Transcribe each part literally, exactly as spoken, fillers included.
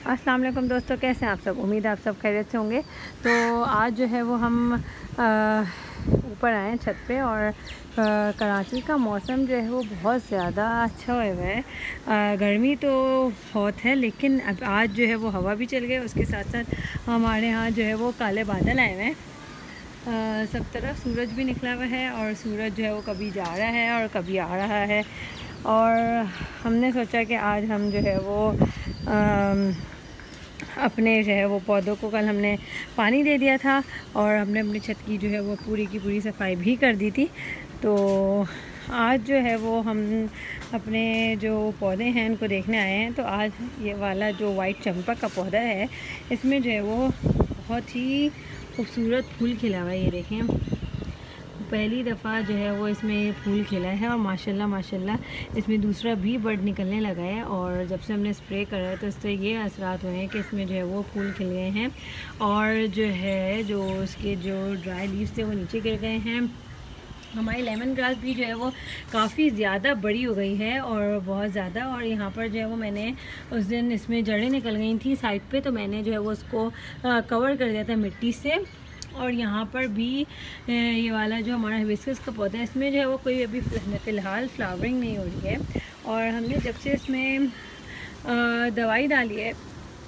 अस्सलाम वालेकुम दोस्तों, कैसे हैं आप सब। उम्मीद है आप सब खैरियत से होंगे। तो आज जो है वो हम ऊपर आए हैं छत पे और आ, कराची का मौसम जो है वो बहुत ज़्यादा अच्छा हुआ है। गर्मी तो बहुत है लेकिन अब आज जो है वो हवा भी चल गई, उसके साथ साथ हमारे यहाँ जो है वो काले बादल आए हुए हैं। आ, सब तरफ सूरज भी निकला हुआ है और सूरज जो है वो कभी जा रहा है और कभी आ रहा है। और हमने सोचा कि आज हम जो है वो आ, अपने जो है वो पौधों को, कल हमने पानी दे दिया था और हमने अपनी छत की जो है वो पूरी की पूरी सफाई भी कर दी थी। तो आज जो है वो हम अपने जो पौधे हैं उनको देखने आए हैं। तो आज ये वाला जो वाइट चंपा का पौधा है, इसमें जो है वो बहुत ही खूबसूरत फूल खिला हुआ है। ये देखें, पहली दफ़ा जो है वो इसमें फूल खिला है और माशाल्लाह माशाल्लाह इसमें दूसरा भी बर्ड निकलने लगा है। और जब से हमने स्प्रे करा है तो इससे ये असरात हुए हैं कि इसमें जो है वो फूल खिल गए हैं और जो है जो उसके जो ड्राई लीव्स थे वो नीचे गिर गए हैं। हमारी लेमन ग्रास भी जो है वो काफ़ी ज़्यादा बड़ी हो गई है और बहुत ज़्यादा। और यहाँ पर जो है वो मैंने उस दिन इसमें जड़ें निकल गई थी साइड पे, तो मैंने जो है वो उसको कवर कर दिया था मिट्टी से। और यहाँ पर भी ये वाला जो हमारा हिबिस्कस का पौधा है, इसमें जो है वो कोई अभी फ़िलहाल फ्लावरिंग नहीं हो रही है। और हमने जब से इसमें दवाई डाली है,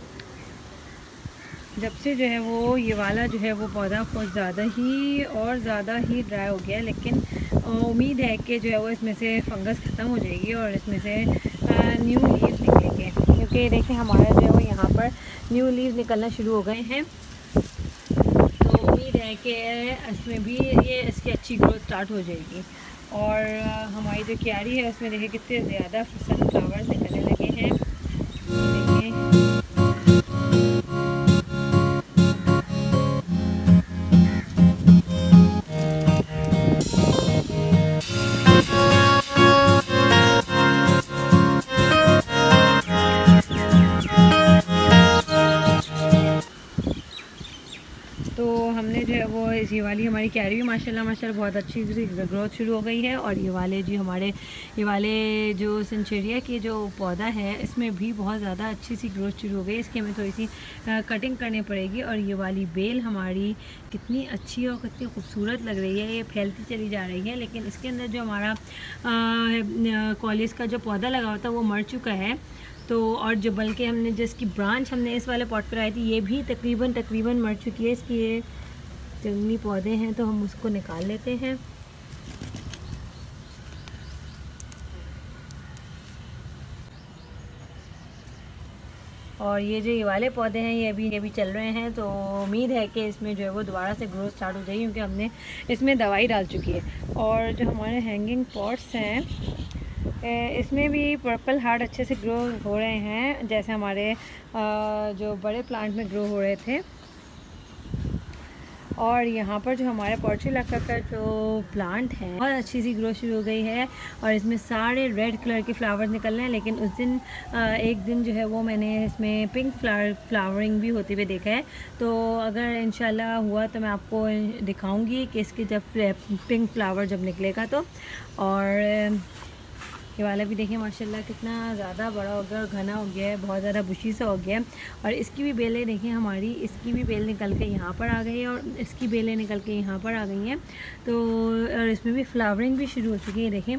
जब से जो है वो ये वाला जो है वो पौधा बहुत ज़्यादा ही और ज़्यादा ही ड्राई हो गया। लेकिन उम्मीद है कि जो है वो इसमें से फंगस ख़त्म हो जाएगी और इसमें से न्यू लीव्स निकलेंगे, क्योंकि देखें हमारा जो है वो यहाँ पर न्यू लीव्स निकलना शुरू हो गए हैं। उम्मीद है कि इसमें भी ये इसकी अच्छी ग्रोथ स्टार्ट हो जाएगी। और हमारी जो क्यारी है उसमें देखिए कितने ज़्यादा सनफ्लावर्स निकलने लगे हैं। तो हमने जो है वो ये वाली हमारी कैरी भी माशाल्लाह माशाल्लाह बहुत अच्छी ग्रोथ शुरू हो गई है। और ये वाले जी हमारे ये वाले जो सेंचुरिया की जो पौधा है, इसमें भी बहुत ज़्यादा अच्छी सी ग्रोथ शुरू हो गई। इसकी हमें थोड़ी सी कटिंग करनी पड़ेगी। और ये वाली बेल हमारी कितनी अच्छी और कितनी खूबसूरत लग रही है, ये फैलती चली जा रही है। लेकिन इसके अंदर जो हमारा कॉलेज का जो पौधा लगा हुआ था वो मर चुका है। तो और जो बल्कि हमने जिसकी ब्रांच हमने इस वाले पॉट पर आई थी, ये भी तकरीबन तकरीबन मर चुकी है। इसकी ये जंगली पौधे हैं तो हम उसको निकाल लेते हैं। और ये जो ये वाले पौधे हैं ये अभी ये भी चल रहे हैं। तो उम्मीद है कि इसमें जो है वो दोबारा से ग्रोथ स्टार्ट हो जाएगी, क्योंकि हमने इसमें दवाई डाल चुकी है। और जो हमारे हैंगिंग पॉट्स हैं, इसमें भी पर्पल हार्ट अच्छे से ग्रो हो रहे हैं, जैसे हमारे जो बड़े प्लांट में ग्रो हो रहे थे। और यहाँ पर जो हमारे पोर्चुलाका का जो प्लांट है बहुत अच्छी सी ग्रोथ शुरू हो गई है और इसमें सारे रेड कलर के फ्लावर्स निकल रहे हैं। लेकिन उस दिन एक दिन जो है वो मैंने इसमें पिंक फ्लावर फ्लावरिंग भी होते हुए देखा है। तो अगर इंशाल्लाह हुआ तो मैं आपको दिखाऊंगी कि इसके जब पिंक फ्लावर जब निकलेगा तो। और ये वाला भी देखिए माशाल्लाह कितना ज़्यादा बड़ा हो गया और घना हो गया है, बहुत ज़्यादा बुशी सा हो गया है। और इसकी भी बेलें देखिए, हमारी इसकी भी बेल निकल के यहाँ पर आ गई है और इसकी बेलें निकल के यहाँ पर आ गई हैं। तो और इसमें भी फ्लावरिंग भी शुरू हो चुकी है। देखें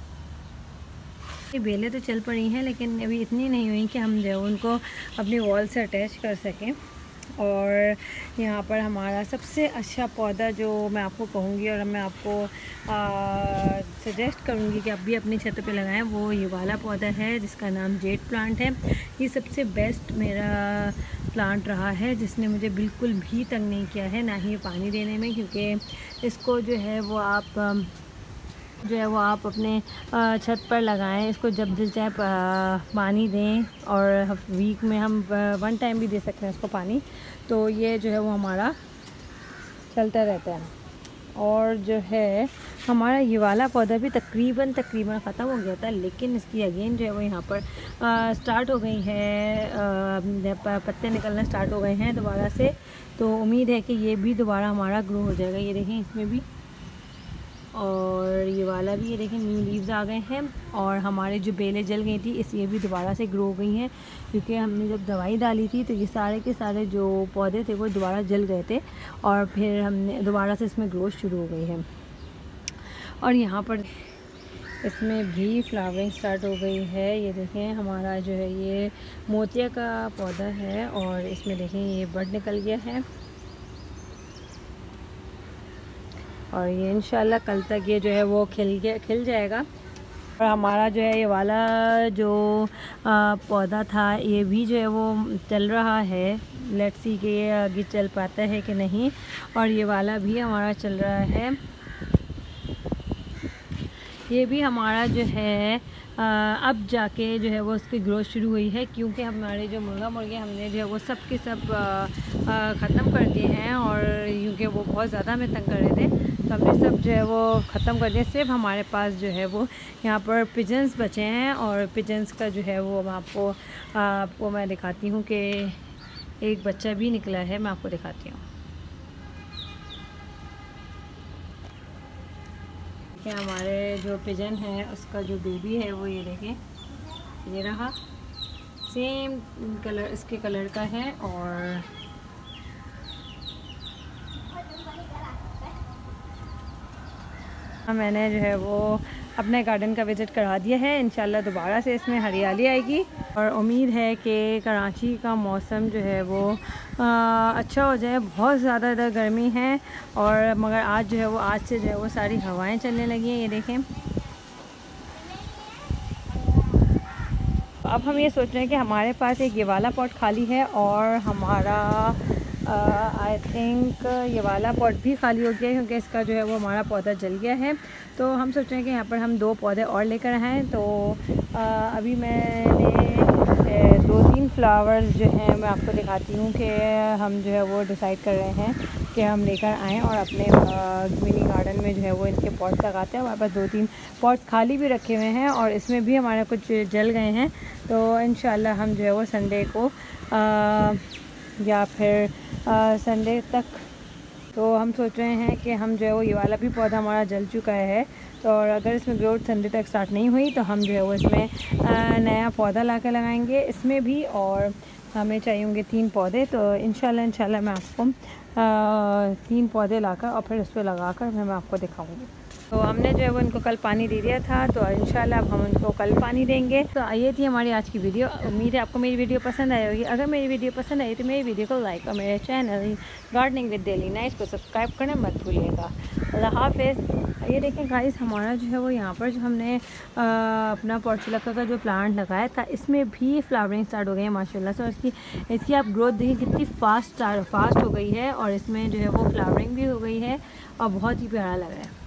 ये बेलें तो चल पड़ी हैं लेकिन अभी इतनी नहीं हुई कि हम जो उनको अपनी वॉल से अटैच कर सकें। और यहाँ पर हमारा सबसे अच्छा पौधा जो मैं आपको कहूँगी और मैं आपको सजेस्ट करूँगी कि आप भी अपनी छत पे लगाएं, वो ये वाला पौधा है जिसका नाम जेट प्लांट है। ये सबसे बेस्ट मेरा प्लांट रहा है, जिसने मुझे बिल्कुल भी तंग नहीं किया है, ना ही पानी देने में, क्योंकि इसको जो है वो आप जो है वो आप अपने छत पर लगाएं। इसको जब दिल चाहे पानी दें और वीक में हम वन टाइम भी दे सकते हैं इसको पानी। तो ये जो है वो हमारा चलता रहता है। और जो है हमारा ये वाला पौधा भी तकरीबन तकरीबन ख़त्म हो गया था, लेकिन इसकी अगेन जो है वो यहाँ पर आ, स्टार्ट हो गई है, आ, पत्ते निकलना स्टार्ट हो गए हैं दोबारा से। तो उम्मीद है कि ये भी दोबारा हमारा ग्रो हो जाएगा। ये देखें इसमें भी और ये वाला भी, ये देखें न्यू लीव्स आ गए हैं। और हमारे जो बेलें जल गई थी इस ये भी दोबारा से ग्रो हो गई हैं, क्योंकि हमने जब दवाई डाली थी तो ये सारे के सारे जो पौधे थे वो दोबारा जल गए थे और फिर हमने दोबारा से इसमें ग्रोथ शुरू हो गई है। और यहाँ पर इसमें भी फ्लावरिंग स्टार्ट हो गई है। ये देखें हमारा जो है ये मोतिया का पौधा है और इसमें देखें ये बड निकल गया है और ये इंशाल्लाह कल तक ये जो है वो खिल गया खिल जाएगा। और हमारा जो है ये वाला जो आ, पौधा था ये भी जो है वो चल रहा है। लेट्स सी कि ये आगे चल पाता है कि नहीं। और ये वाला भी हमारा चल रहा है। ये भी हमारा जो है आ, अब जाके जो है वो उसकी ग्रोथ शुरू हुई है, क्योंकि हमारे जो मुर्गा मुर्गे हमने जो है वो सब के सब ख़त्म कर दिए हैं। और क्योंकि वो बहुत ज़्यादा हमें तंग कर रहे थे तो हमने सब जो है वो ख़त्म कर दिया। सिर्फ हमारे पास जो है वो यहाँ पर पिजन्स बचे हैं और पिजन्स का जो है वो आपको आपको मैं दिखाती हूँ कि एक बच्चा भी निकला है, मैं आपको दिखाती हूँ। क्या हमारे जो पिजन है उसका जो बेबी है वो ये देखें, ये रहा, सेम कलर इसके कलर का है। और मैंने जो है वो अपने गार्डन का विज़िट करा दिया है। इंशाल्लाह दोबारा से इसमें हरियाली आएगी और उम्मीद है कि कराची का मौसम जो है वो आ, अच्छा हो जाए। बहुत ज़्यादा इधर गर्मी है और मगर आज जो है वो आज से जो है वो सारी हवाएं चलने लगी हैं। ये देखें, अब हम ये सोच रहे हैं कि हमारे पास एक ये वाला पॉट खाली है और हमारा आई थिंक ये वाला पॉट भी खाली हो गया है, क्योंकि इसका जो है वो हमारा पौधा जल गया है। तो हम सोच रहे हैं कि यहाँ पर हम दो पौधे और लेकर आएँ। तो आ, अभी मैंने दो तीन फ्लावर्स जो हैं मैं आपको दिखाती हूँ कि हम जो है वो डिसाइड कर रहे हैं कि हम लेकर आएँ और अपने मिनी गार्डन में जो है वो इनके पॉट्स लगाते हैं। हमारे पास दो तीन पॉट्स खाली भी रखे हुए हैं और इसमें भी हमारे कुछ जल गए हैं। तो इंशाल्लाह हम जो है वो संडे को आ, या फिर संडे तक, तो हम सोच रहे हैं कि हम जो है वो ये वाला भी पौधा हमारा जल चुका है। तो और अगर इसमें ग्रोथ संडे तक स्टार्ट नहीं हुई तो हम जो है वो इसमें आ, नया पौधा ला कर लगाएंगे इसमें भी। और हमें चाहिए होंगे तीन पौधे। तो इंशाल्लाह इंशाल्लाह मैं आपको आ, तीन पौधे लाकर और फिर उस पर लगा कर मैं आपको दिखाऊंगी। तो हमने जो है वो इनको कल पानी दे दिया था, तो इंशाल्लाह अब हम उनको कल पानी देंगे। तो ये थी हमारी आज की वीडियो। उम्मीद है आपको मेरी वीडियो पसंद आई होगी। अगर मेरी वीडियो पसंद आई तो मेरी वीडियो को लाइक और मेरे channel gardening with daily nights को सब्सक्राइब करना मत भूलिएगा। अल्लाह हाफिज़। ये देखें गाइस, हमारा जो है वो यहाँ पर जो हमने आ, अपना पोर्चुलाका का जो प्लांट लगाया था इसमें भी फ्लावरिंग स्टार्ट हो गई है माशाल्लाह से। और इसकी इसकी आप ग्रोथ देखिए कितनी फास्ट फास्ट हो गई है और इसमें जो है वो फ्लावरिंग भी हो गई है और बहुत ही प्यारा लग रहा है।